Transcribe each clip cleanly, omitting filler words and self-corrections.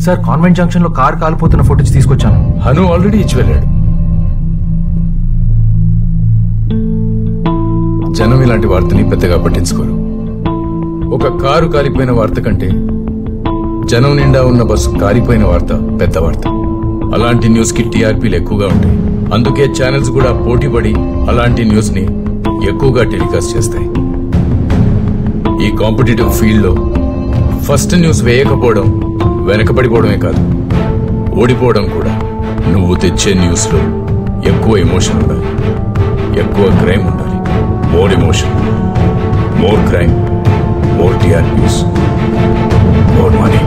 Sir convent junction లో car కాలిపోతున్న footage తీసుకొచ్చాను. హను ఆల్రెడీ ఇచ్చి వెళ్ళాడు. జనం ఇలాంటి వార్తని పెద్దగా పట్టించుకోరు. ఒక కారు కాలిపోయిన వార్త కంటే జనం నిండా ఉన్న బస్సు కాలిపోయిన వార్త పెద్ద వార్త. అలాంటి న్యూస్ కి టీఆర్పీలు ఎక్కువగా ఉంటాయి. అందుకే ఛానల్స్ కూడా పోటీపడి అలాంటి న్యూస్ ని ఎక్కువగా టెలికాస్ట్ చేస్తాయి. ఈ కాంపిటేటివ్ ఫీల్డ్ లో ఫస్ట్ న్యూస్ వేయకపోవడం వెనకబడిపోవడమే కాదు, ఓడిపోవడం కూడా. నువ్వు తెచ్చే న్యూస్ లో ఎక్కువ ఎమోషన్ ఉండాలి, ఎక్కువ క్రైమ్ ఉండాలి. More emotion, more crime, more TRPs, more money.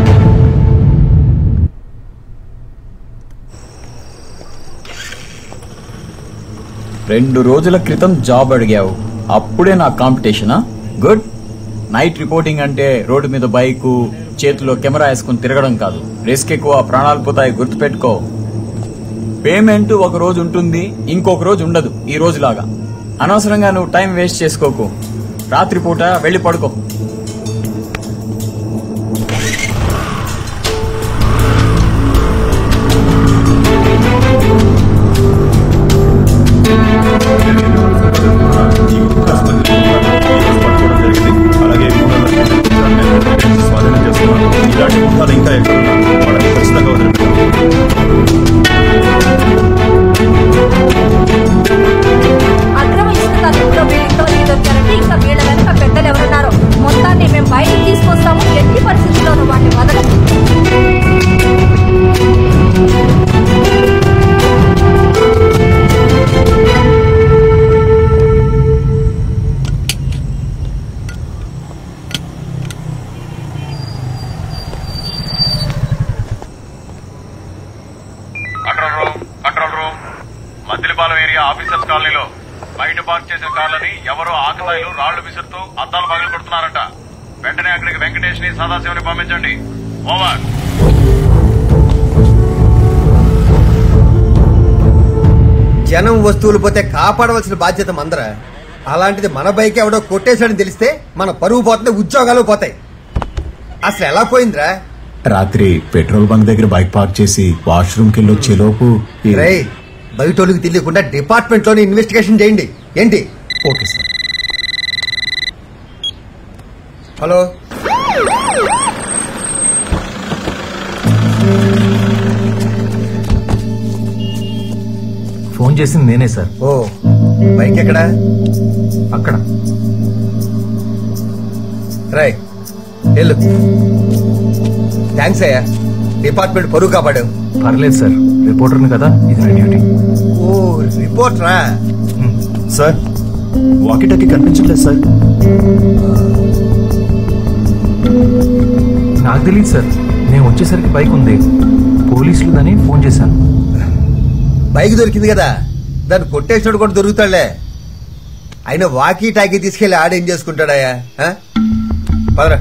రెండు రోజుల క్రితం జాబ్ అడిగావు, అప్పుడే నా కాంపిటీషనా? గుడ్. నైట్ రిపోర్టింగ్ అంటే రోడ్డు మీద బైకు, చేతిలో కెమెరా వేసుకుని తిరగడం కాదు. రిస్క్ ఎక్కువ, ప్రాణాలు పోతాయి, గుర్తుపెట్టుకో. పేమెంట్ ఒక రోజు ఉంటుంది, ఇంకొక రోజు ఉండదు. ఈ రోజులాగా అనవసరంగా నువ్వు టైం వేస్ట్ చేసుకోకు. రాత్రిపూట వెళ్ళి పడుకో. ఇంకా ఎక్కడున్నా వాళ్ళని ఖచ్చితంగా అక్రమ ఇసుక తరలింపులో వీళ్ళతో దొరికారంటే ఇంకా వీళ్ళ వెనక పెద్దలు ఎవరున్నారో మొత్తాన్ని మేము బయటకు తీసుకొస్తాము. ఎన్ని పరిస్థితుల్లోనూ వాటిని వదలము. మద్దిలపాలెం ఏరియా ఆఫీసర్స్ కాలనీలో బయట పార్క్ చేసిన కార్లని ఎవరో ఆకతాయిలు రాళ్లు విసురుతూ అద్దాలు పగలు కొడుతున్నారంట. వెంటనే అక్కడికి వెంకటేష్ ని సదాశివని పంపించండి. ఓవర్. జనం వస్తువులు పోతే కాపాడవలసిన బాధ్యత మందర. అలాంటిది మన బైక్ ఎవడో కొట్టేశాడని తెలిస్తే మన పరువు పోతుంది, ఉద్యోగాలు పోతాయి. అసలు ఎలా పోయిందిరా? రాత్రి పెట్రోల్ బంక్ దగ్గర బైక్ పార్క్ చేసి వాష్రూమ్ కి వచ్చేలోపు బయటోళ్ళకి తెలియకుండా డిపార్ట్మెంట్ లోనే ఇన్వెస్టిగేషన్ చేయండి. ఏంటి? Okay sir. హలో, ఫోన్ చేసింది నేనే సార్. ఓ, బైక్ ఎక్కడా? అక్కడ. రై వెళ్ళు. థ్యాంక్స్ అయ్యా, డిపార్ట్మెంట్ పరువు కాపాడావు. పర్లేదు సార్, రిపోర్టర్ని కదా, ఇది నా డ్యూటీ. ఓ, రిపోర్టరా? సార్, వాకిటాకి కనిపించట్లేదు సార్. నాకు తెలియదు సార్, నేను వచ్చేసరికి బైక్ ఉంది, పోలీసులు దాన్ని ఫోన్ చేశాను. బైక్ దొరికింది కదా, దాన్ని కొట్టేసినోడు కూడా దొరుకుతాడులే. అయినా వాకీ టాకీ తీసుకెళ్లి ఆడేం చేసుకుంటాడయ్యా? పదరా.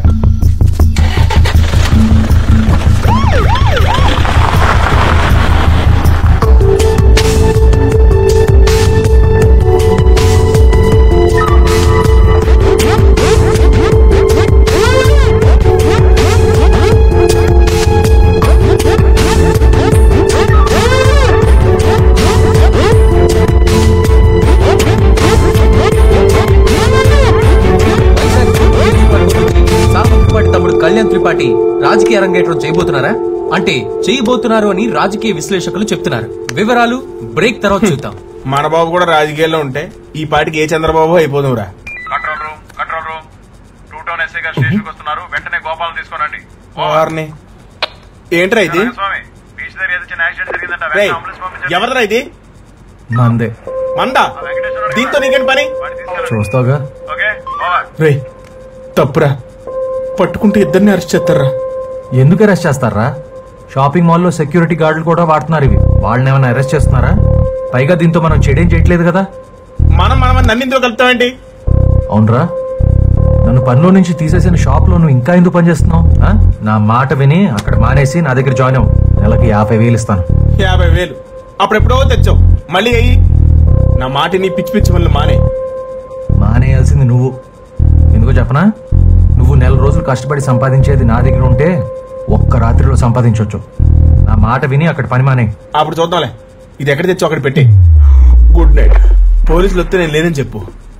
కళ్యాణ్ త్రిపాఠి రాజకీయ అరంగేట్రం చేయబోతున్నారా అంటే చేయబోతున్నారు అని రాజకీయ విశ్లేషకులు చెప్తున్నారు. వివరాలు బ్రేక్ తర్వాత చూద్దాం. మన బాబు కూడా రాజకీయాల్లో ఉంటే ఈ పాటికి ఏ చంద్రబాబు అయిపోదురా. Control room, control room. 2 town SI గారు స్టేషన్కి వస్తున్నారు. వెంటనే గోపాలను తీసుకోనండి. ఏంట్రా ఇది? బీచ్ దగ్గర ఏదో చిన్న యాక్సిడెంట్ జరిగిందంట. ఎవరిరా ఇది? మందే. మందా? దీంతో నీకేంటి పని? చూస్తావుగా. రే, తప్పురా. పట్టుకుంటే ఇద్దరిని అరెస్ట్ చేస్తారా? ఎందుకు అరెస్ట్ చేస్తారా? షాపింగ్ మాల్లో సెక్యూరిటీ గార్డులు కూడా వాడుతున్నారు ఇవి. వాళ్ళని ఏమైనా అరెస్ట్ చేస్తున్నారా? పైగా దీంతో మనం చెడేం చేయట్లేదు కదా. మనం నన్నిందులో కలుపుతామేంటి? అవునరా, నన్ను పనిలో నుంచి తీసేసిన షాప్ లో నువ్వు ఇంకా ఎందుకు పనిచేస్తున్నావు? నా మాట విని అక్కడ మానేసి నా దగ్గర జాయిన్ అవ్వు. నెలకి 50,000 ఇస్తాను. 50,000 అప్పుడెప్పుడో తెచ్చావు, మళ్ళీ అయ్యి నా మాటిని పిచ్చి పిచ్చి వల్ల మానేయాల్సింది నువ్వు. ఎందుకో చెప్పనా? నువ్వు నెల రోజులు కష్టపడి సంపాదించేది నా దగ్గర ఉంటే ఒక్క రాత్రిలో సంపాదించవచ్చు. నా మాట విని అక్కడ పని మానే. అప్పుడు చూద్దాంలే. ఇది ఎక్కడ తెచ్చో అక్కడ పెట్టి. Good night. పోలీసులు వస్తే నేను లేనని చెప్పు.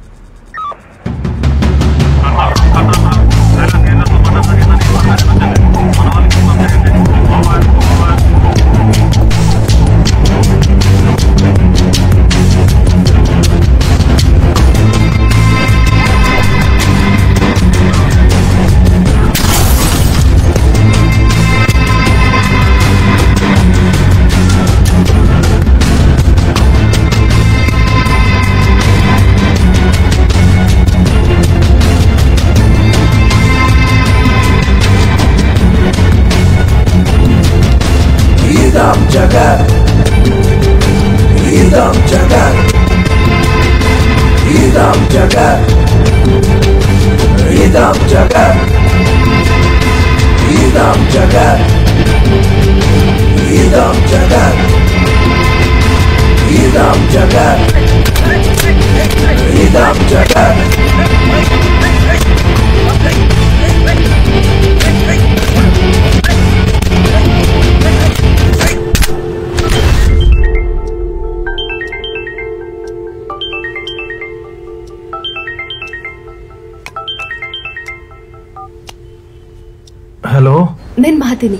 హలో, నేను మహతిని.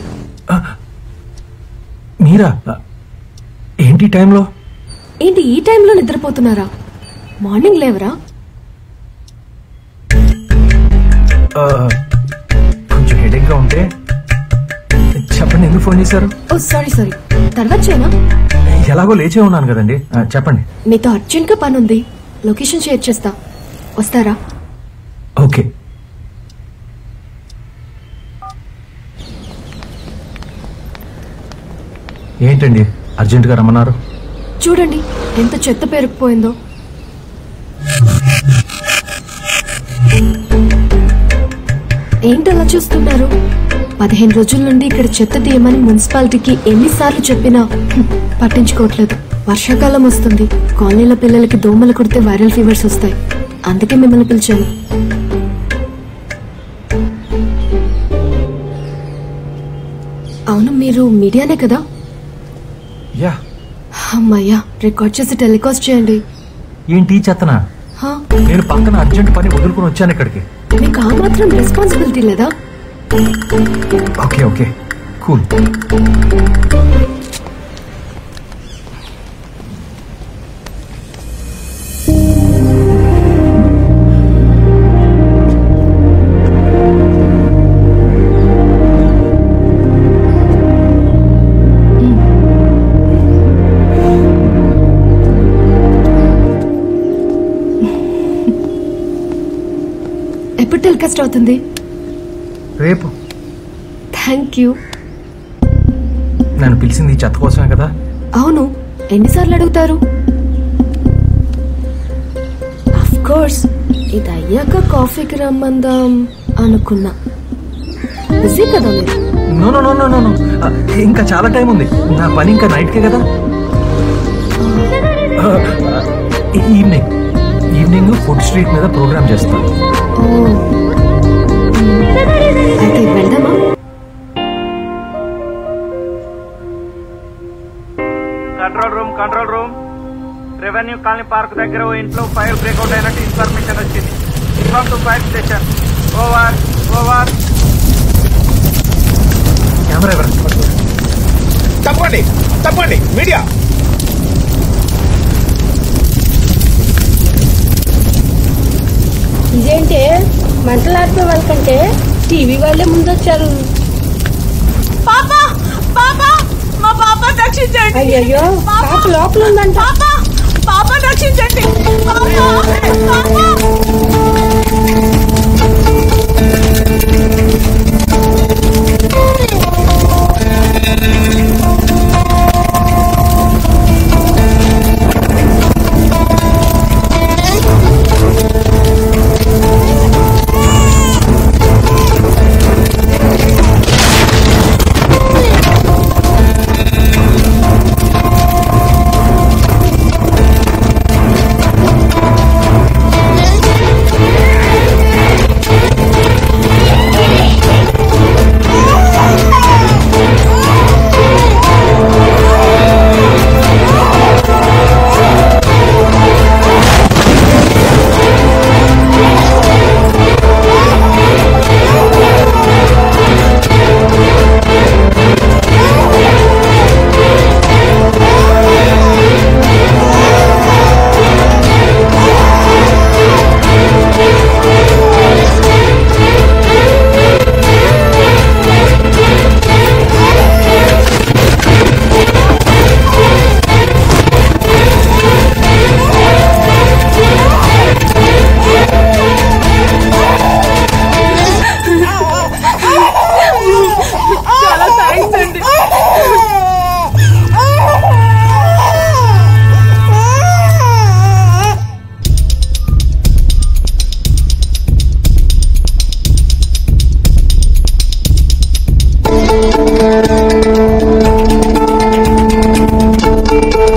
మీరా? ఏంటి టైంలో? ఏంటి ఈ టైంలో నిద్రపోతున్నారా? మార్నింగ్ లేవరా? కొంచెం హెడేక్ గా ఉంటే చెప్పండి. ఎందుకు ఫోన్ చేశారు? ఓ సారీ తర్వాత చేయనా? ఎలాగో లేచే ఉన్నాను కదండి. చెప్పండి. మీతో అర్జెంట్ గా పని ఉంది. లొకేషన్ షేర్ చేస్తా, వస్తారా? ఓకే. ఏంటండి అర్జెంటుగా రమ్మన్నారు? చూడండి ఎంత చెత్త పేరుకుపోయిందో. ఏంటలా చూస్తున్నారు? 15 రోజుల నుండి ఇక్కడ చెత్త తీయమని మున్సిపాలిటీకి ఎన్నిసార్లు చెప్పినా పట్టించుకోవట్లేదు. వర్షాకాలం వస్తుంది. కాలనీలో పిల్లలకి దోమలు కుడితే వైరల్ ఫీవర్స్ వస్తాయి. అందుకే మిమ్మల్ని పిలిచాను. అవును, మీరు మీడియానే కదా? యా. అమ్మయ్యా, రికార్డ్ చేసి టెలికాస్ట్ చేయండి. ఏంటి చెత్తనా? నేను పక్కన అర్జెంట్ పని వదులుకుని వచ్చాను ఇక్కడికి. మీకు ఆ మాత్రం రెస్పాన్సిబిలిటీ లేదా? Okay okay, cool. ఎప్పుడు టెలికాస్ట్ అవుతుంది? రేపు. Thank you. నన్ను పిలిచింది ఈ చెత్త కోసమే కదా? అవును, ఎన్నిసార్లు అడుగుతారు? ఆఫ్ కోర్స్, ఇది అయ్యాక కాఫీకి రమ్మందాం అనుకున్నా. బిజీ కదా మీరు? No no no no no, ఇంకా చాలా టైం ఉంది. నా పని ఇంకా నైట్కే కదా. ఈవినింగ్ ఫుడ్ స్ట్రీట్ మీద ప్రోగ్రామ్ చేస్తాను. అయితే వెళ్దామా? Control room, revenue colony park దగ్గర ఓ ఇంట్లో ఫైర్ బ్రేక్అవుట్ అయినట్టు ఇన్ఫర్మేషన్ వచ్చింది. Inform to fire station. Over. Camera ఎవరండి? తప్పండి మీడియా. ఇదేంటే మంటలాడితే వాళ్ళకంటే టీవీ వాళ్ళే ముందొచ్చారు. పాపా పాపా, మా పాప రక్షించండి. అయ్యయ్యో, పాప లోపల ఉందంట. పాప రక్షించండి.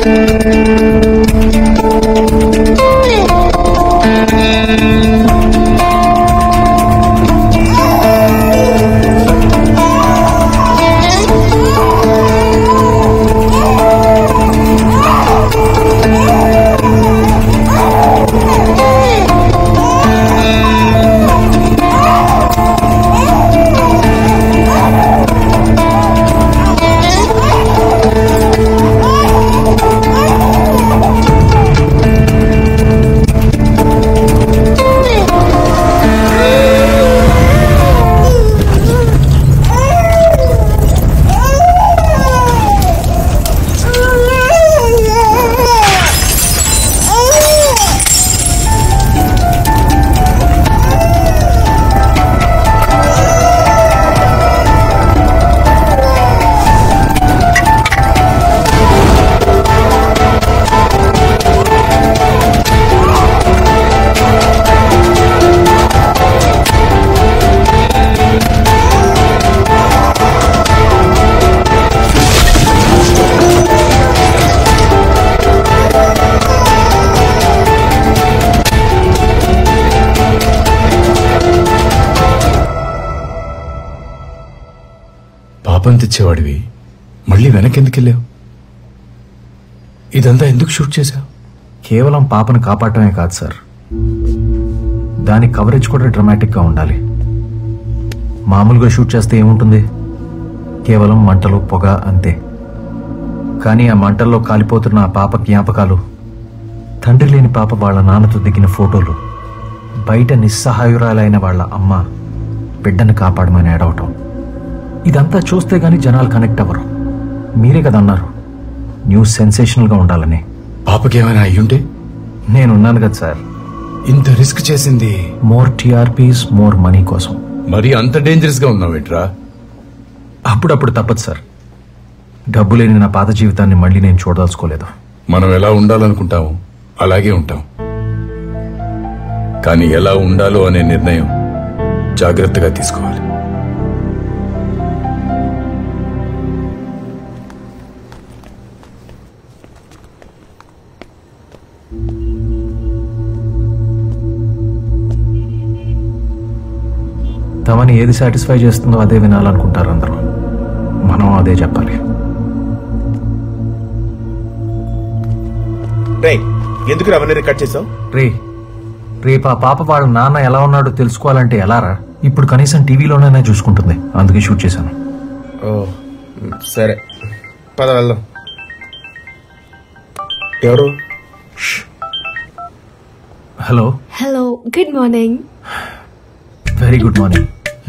పాపం తెచ్చేవాడివి మళ్ళీ వెనకెందుకెళ్ళావు? ఇదంతా ఎందుకు షూట్ చేశావు? కేవలం పాపను కాపాడటమే కాదు సార్, దాని కవరేజ్ కూడా డ్రామాటిక్ గా ఉండాలి. మామూలుగా షూట్ చేస్తే ఏముంటుంది, కేవలం మంటలు పొగ అంతే. కానీ ఆ మంటల్లో కాలిపోతున్న ఆ పాప జ్ఞాపకాలు, తండ్రి లేని పాప వాళ్ళ నాన్నతో దిగిన ఫోటోలు, బయట నిస్సహాయురాలైన వాళ్ళ అమ్మ బిడ్డను కాపాడమని ఏడవటం, ఇదంతా చూస్తే గానీ జనాలు కనెక్ట్ అవ్వరు. మీరే కదా అన్నారు న్యూస్ సెన్సేషనల్ గా ఉండాలని. పాపకి ఏమైనా అయ్యుంటే? నేనున్నాను కదా సార్. ఇంత రిస్క్ చేసింది మోర్ టీఆర్పీస్ మోర్ మనీ కోసం. మరి అంత డేంజరస్ గా ఉన్నావేంట్రా? అప్పుడప్పుడు తప్పదు సార్. డబ్బు లేని నా పాత జీవితాన్ని మళ్ళీ నేను చూడదలుచుకోలేదు. మనం ఎలా ఉండాలనుకుంటాము అలాగే ఉంటాం, కానీ ఎలా ఉండాలో అనే నిర్ణయం జాగ్రత్తగా తీసుకోవాలి. తమని ఏది సాటిస్ఫై చేస్తుందో అదే వినాలనుకుంటారు అందరూ. మనం అదే చెప్పాలి. ఎందుకు అవన్నీ రికార్డ్ చేసావు? రేపు ఆ పాప వాళ్ళ నాన్న ఎలా ఉన్నాడో తెలుసుకోవాలంటే ఎలారా? ఇప్పుడు కనీసం టీవీలోనైనా చూసుకుంటుంది, అందుకే షూట్ చేశాను. సరే పద వెళ్దాం. ఎవరు? Hello. Hello, good morning. Very good morning.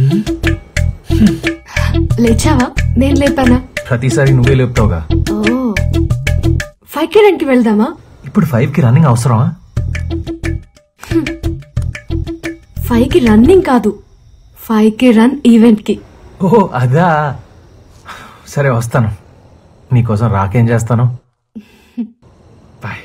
లేచావా? నేను లేపానా? ప్రతిసారి నువ్వే లేపుతావుగా. ఓ, 5కి రన్కి వెళ్దామా? ఇప్పుడు 5కి రన్నింగ్ అవసరమా? 5కి రన్నింగ్ కాదు, 5కి రన్ ఈవెంట్ కి. ఓ అదా, సరే వస్తాను. నీకోసం రాకేం చేస్తాను. బాయ్.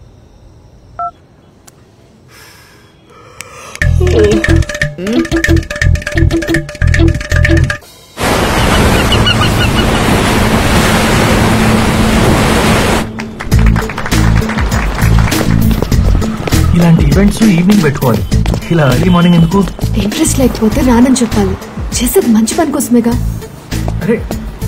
ఇలాంటి ఈవెంట్స్ ఈవినింగ్ పెట్టుకోవాలి, ఇలా ఎర్లీ మార్నింగ్ ఎందుకు? ఇంట్రెస్ట్ లేకపోతే రానని చెప్పాలి. చేసేది మంచి పని కోసమేగా. అరే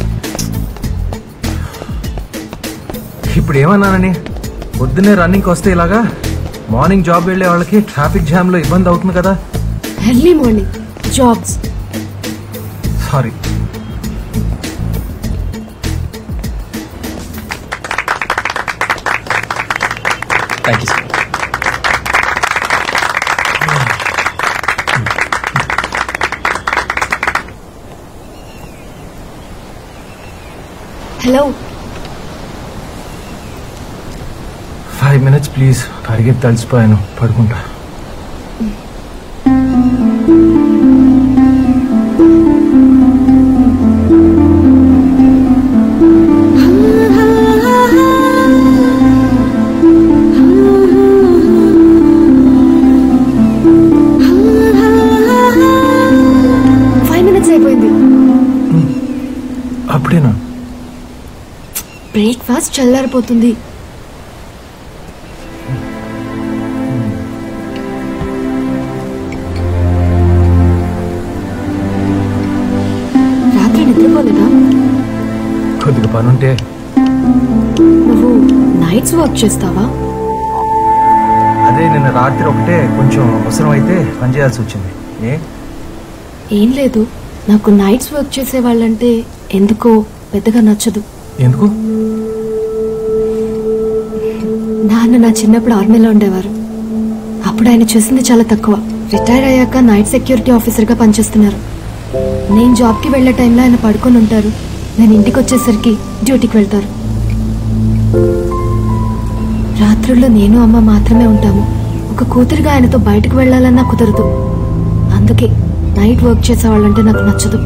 ఇప్పుడు ఏమన్నానని? పొద్దున్నే రన్నింగ్కి వస్తే ఇలాగా మార్నింగ్ జాబ్ వెళ్లే వాళ్ళకి ట్రాఫిక్ జామ్ లో ఇబ్బంది అవుతుంది కదా. Early morning jobs. Sorry. Thank you sir. Hello, 5 minutes please. పరిగెత్తి తలిసిపోయాను, పడుకుంటా. అప్పుడేనా? బ్రేక్ఫాస్ట్ చల్లారిపోతుంది. పనుంటే. నువ్వు నైట్స్ వర్క్ చేస్తావా? అదే నిన్న రాత్రి ఒకటే కొంచెం అవసరం అయితే పని చేయాల్సి వచ్చింది. ఏం లేదు, నాకు నైట్స్ వర్క్ చేసే వాళ్ళంటే ఎందుకో పెద్దగా నచ్చదు. ఎందుకు? నాన్న నా చిన్నప్పుడు ఆర్మీలో ఉండేవారు. అప్పుడు ఆయన చేసింది చాలా తక్కువ. రిటైర్ అయ్యాక నైట్ సెక్యూరిటీ ఆఫీసర్గా పనిచేస్తున్నారు. నేను జాబ్కి వెళ్లే టైంలో ఆయన పడుకొని ఉంటారు. నేను ఇంటికి వచ్చేసరికి డ్యూటీకి వెళ్తారు. రాత్రుల్లో నేను అమ్మ మాత్రమే ఉంటాము. ఒక కూతురుగా ఆయనతో బయటకు వెళ్లాలన్నా కుదరదు. అందుకే నైట్ వర్క్ చేసేవాళ్ళంటే నాకు నచ్చదు.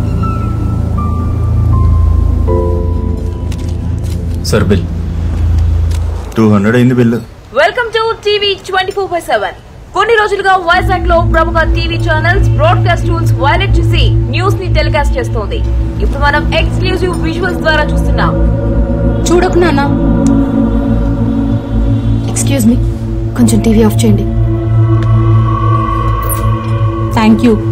సార్ బిల్ 200 అయింది బిల్లు. Welcome to TV 24/7. కొన్ని రోజులుగా వైజాగ్ లో ప్రముఖ TV channels broadcast tools violate చేసి న్యూస్ ని టెలికాస్ట్ చేస్తోంది. ఇప్పుడు మనం ఎక్స్క్లూజివ్ విజువల్స్ ద్వారా చూస్తున్నాం. చూడకు నాన్న. ఎక్స్క్యూజ్ మీ, కొంచెం టీవీ ఆఫ్ చేయండి. Thank you.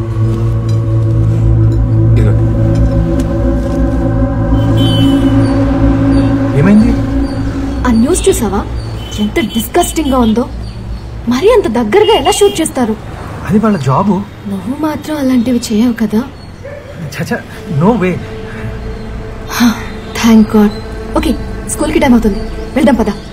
ఏమైంది? ఆ న్యూస్ చూసావా? ఎంత డిస్గస్టింగ్ గా ఉందో. మరి అంత దగ్గరగా ఎలా షూట్ చేస్తారు? అది వాళ్ళ జాబు. నువ్వు మాత్రం అలాంటివి చేయవు కదా? చచా, no way. Thank God. Okay, స్కూల్కి టైం అవుతుంది, వెళ్దాం పదా.